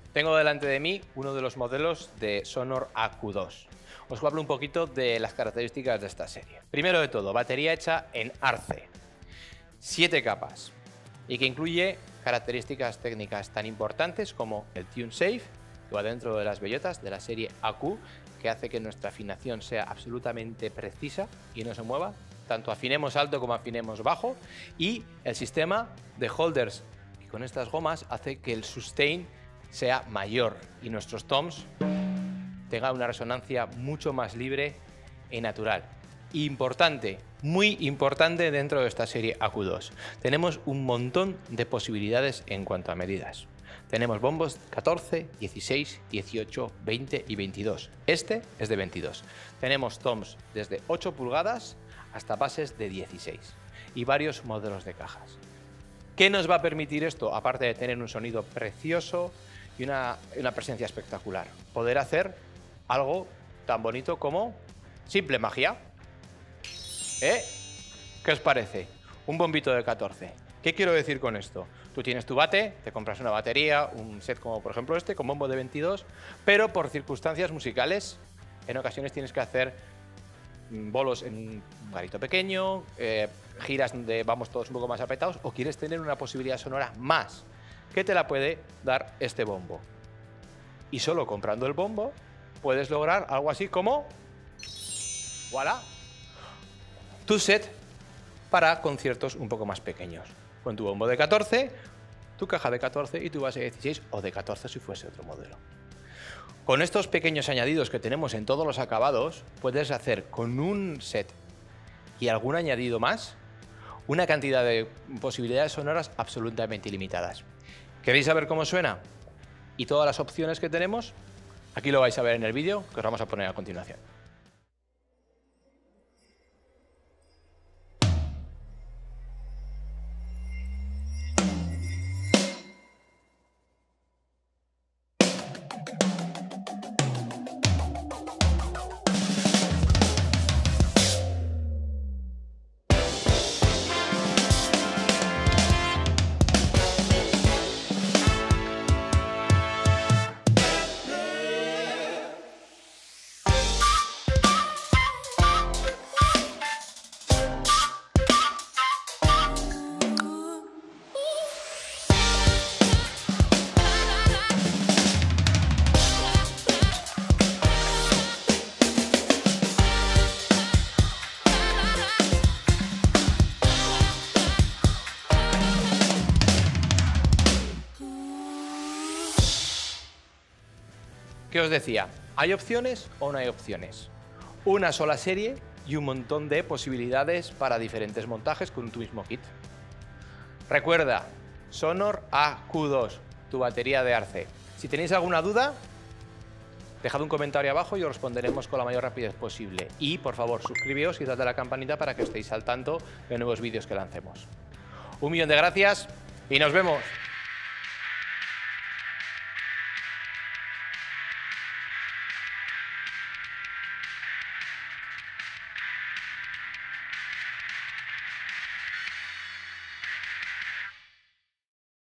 Tengo delante de mí uno de los modelos de Sonor AQ2. Os hablo un poquito de las características de esta serie. Primero de todo, batería hecha en arce, 7 capas, y que incluye características técnicas tan importantes como el TuneSafe, que va dentro de las bellotas de la serie AQ, que hace que nuestra afinación sea absolutamente precisa y no se mueva, tanto afinemos alto como afinemos bajo, y el sistema de holders, que con estas gomas hace que el sustain sea mayor y nuestros toms tengan una resonancia mucho más libre y natural. Importante, muy importante dentro de esta serie AQ2. Tenemos un montón de posibilidades en cuanto a medidas. Tenemos bombos 14, 16, 18, 20 y 22. Este es de 22. Tenemos toms desde 8 pulgadas hasta bases de 16 y varios modelos de cajas. ¿Qué nos va a permitir esto? Aparte de tener un sonido precioso y una presencia espectacular, poder hacer algo tan bonito como simple magia. ¿Qué os parece? Un bombito de 14. ¿Qué quiero decir con esto? Tú tienes tu bate, te compras una batería, un set como por ejemplo este, con bombo de 22, pero por circunstancias musicales, en ocasiones tienes que hacer bolos en un garito pequeño, giras donde vamos todos un poco más apretados, o quieres tener una posibilidad sonora más, que te la puede dar este bombo. Y solo comprando el bombo puedes lograr algo así como ¡voilà! Tu set para conciertos un poco más pequeños. Con tu bombo de 14, tu caja de 14 y tu base de 16 o de 14 si fuese otro modelo. Con estos pequeños añadidos que tenemos en todos los acabados, puedes hacer con un set y algún añadido más una cantidad de posibilidades sonoras absolutamente ilimitadas. ¿Queréis saber cómo suena? ¿Y todas las opciones que tenemos? Aquí lo vais a ver en el vídeo que os vamos a poner a continuación. ¿Qué os decía? ¿Hay opciones o no hay opciones? Una sola serie y un montón de posibilidades para diferentes montajes con tu mismo kit. Recuerda, Sonor AQ2, tu batería de arce. Si tenéis alguna duda, dejad un comentario abajo y os responderemos con la mayor rapidez posible. Y, por favor, suscribíos y dadle a la campanita para que estéis al tanto de nuevos vídeos que lancemos. 1 millón de gracias y nos vemos.